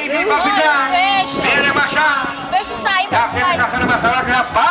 Vem, vem, papitão. Vem, Machado. Deixa eu sair pra trás. Tá caçando essa hora que já